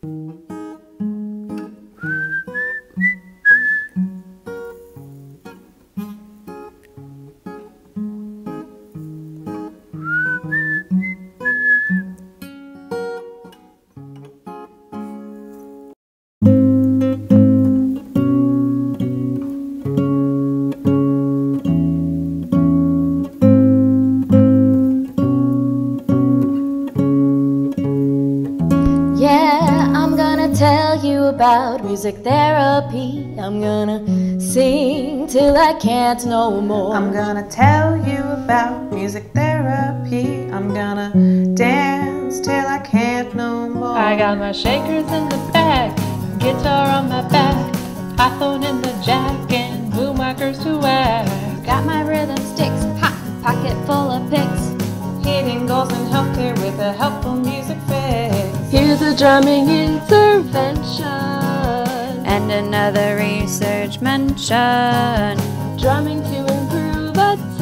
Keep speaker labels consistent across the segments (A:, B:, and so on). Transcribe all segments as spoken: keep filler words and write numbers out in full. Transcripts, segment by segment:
A: Tell you about music therapy. I'm gonna sing till I can't no more.
B: I'm gonna tell you about music therapy. I'm gonna dance till I can't no more.
C: I got my shakers in the back, guitar on my back, iPhone in the jack, and boomwhackers to whack.
A: Got my rhythm sticks, hot pocket full of picks,
B: hitting goals in healthcare with a helpful music fix.
C: Here's a drumming intervention
A: and another research mention.
C: Drumming to improve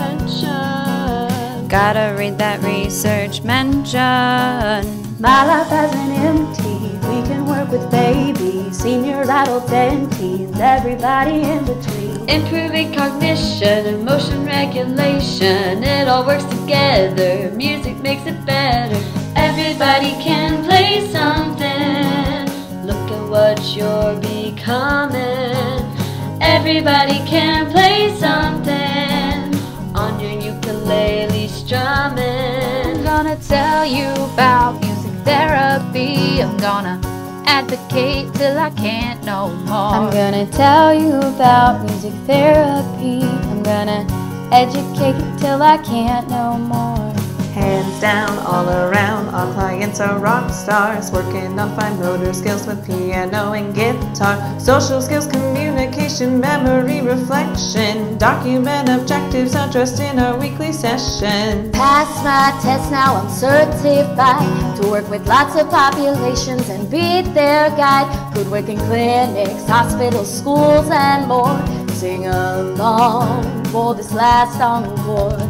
C: attention.
A: Gotta read that research mention.
D: My life has an M T. We can work with babies, seniors, adults, and teens, everybody in between.
E: Improving cognition and motion regulation, it all works together, music makes it better. Everybody can play something, look at what you're becoming. Everybody can play something, on your ukulele strumming.
A: I'm gonna tell you about music therapy. I'm gonna advocate till I can't no more. I'm gonna tell you about music therapy. I'm gonna educate till I can't no more.
B: Hands down, all around, our clients are rock stars, working on fine motor skills with piano and guitar, social skills, communication, memory, reflection, document objectives addressed in our weekly session.
A: Passed my test, now I'm certified to work with lots of populations and be their guide. Could work in clinics, hospitals, schools, and more. Sing along for this last encore.